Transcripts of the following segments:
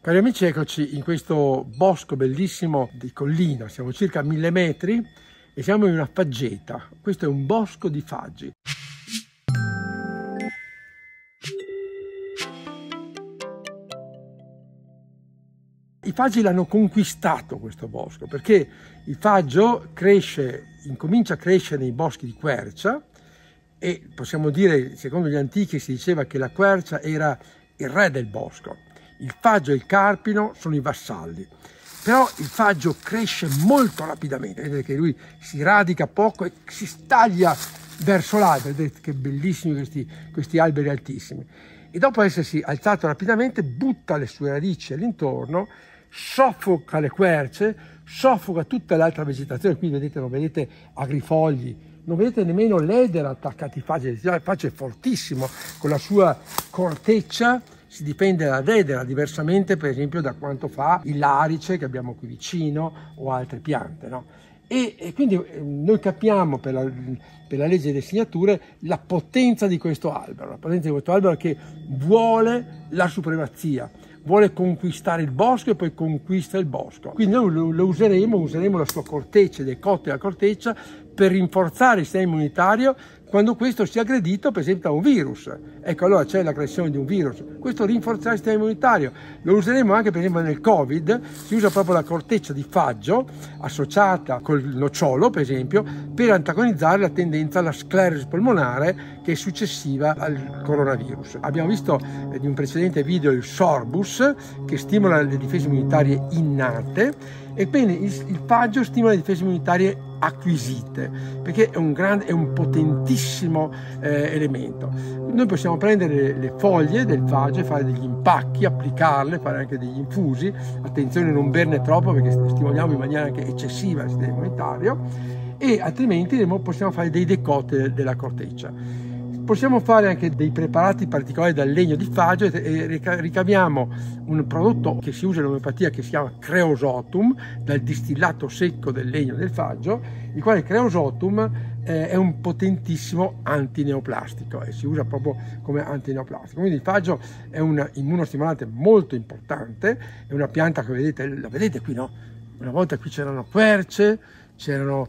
Cari amici, eccoci in questo bosco bellissimo di collina, siamo circa a 1000 metri e siamo in una faggeta. Questo è un bosco di faggi. I faggi l'hanno conquistato questo bosco perché il faggio incomincia a crescere nei boschi di quercia e possiamo dire, secondo gli antichi si diceva che la quercia era il re del bosco. Il faggio e il carpino sono i vassalli, però il faggio cresce molto rapidamente, vedete che lui si radica poco e si staglia verso l'alto, vedete che bellissimi questi alberi altissimi. E dopo essersi alzato rapidamente butta le sue radici all'intorno, soffoca le querce, soffoca tutta l'altra vegetazione. Qui vedete, non vedete agrifogli, non vedete nemmeno l'edera attaccati ai faggi, il faggio è fortissimo, con la sua corteccia si dipende dall'edera, diversamente per esempio da quanto fa il larice che abbiamo qui vicino o altre piante, no? E quindi noi capiamo per la legge delle segnature la potenza di questo albero, la potenza di questo albero che vuole la supremazia, vuole conquistare il bosco e poi conquista il bosco. Quindi noi lo useremo la sua corteccia, i decotti della corteccia, per rinforzare il sistema immunitario quando questo sia aggredito per esempio da un virus. Ecco, allora c'è l'aggressione di un virus, questo rinforzerà il sistema immunitario. Lo useremo anche per esempio nel Covid, si usa proprio la corteccia di faggio associata col nocciolo per esempio per antagonizzare la tendenza alla sclerosi polmonare che è successiva al coronavirus. Abbiamo visto in un precedente video il sorbus che stimola le difese immunitarie innate. Ebbene, il faggio stimola le difese immunitarie acquisite, perché è un potentissimo elemento. Noi possiamo prendere le foglie del faggio e fare degli impacchi, applicarle, fare anche degli infusi. Attenzione a non berne troppo perché stimoliamo in maniera anche eccessiva il sistema immunitario, e altrimenti possiamo fare dei decotti della corteccia. Possiamo fare anche dei preparati particolari dal legno di faggio e ricaviamo un prodotto che si usa in omeopatia che si chiama creosotum, dal distillato secco del legno del faggio, il quale creosotum è un potentissimo antineoplastico e si usa proprio come antineoplastico. Quindi il faggio è un immunostimolante molto importante, è una pianta che la vedete qui, no? Una volta qui c'erano querce, c'erano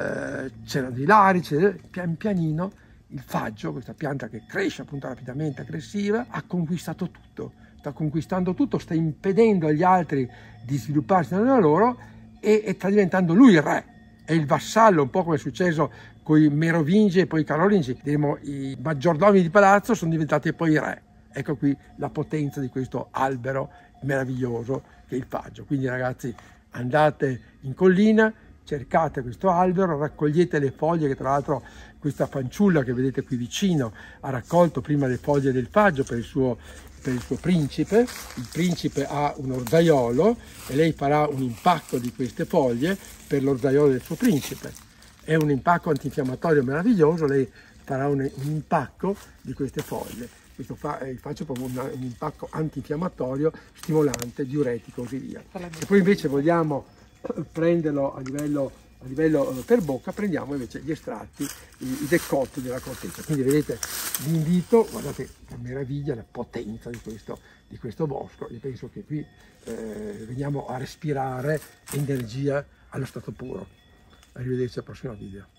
dei larici, pian pianino il faggio, questa pianta che cresce appunto rapidamente, aggressiva, ha conquistato tutto, sta conquistando tutto, sta impedendo agli altri di svilupparsi nella loro e sta diventando lui il re, è il vassallo, un po' come è successo con i Merovingi e poi i Carolingi. Diremo, i maggiordomi di palazzo sono diventati poi i re. Ecco qui la potenza di questo albero meraviglioso che è il faggio. Quindi ragazzi, andate in collina, cercate questo albero, raccogliete le foglie, che tra l'altro questa fanciulla che vedete qui vicino ha raccolto prima le foglie del faggio per il suo principe. Il principe ha un orzaiolo e lei farà un impacco di queste foglie per l'orzaiolo del suo principe. È un impacco antinfiammatorio meraviglioso, lei farà un impacco di queste foglie. Faccio proprio un impacco antinfiammatorio, stimolante, diuretico e così via. Se poi invece vogliamo prenderlo a livello per bocca, prendiamo invece gli estratti, i decotti della corteccia. Quindi vedete, vi invito, guardate che meraviglia la potenza di questo bosco. Io penso che qui veniamo a respirare energia allo stato puro. Arrivederci al prossimo video.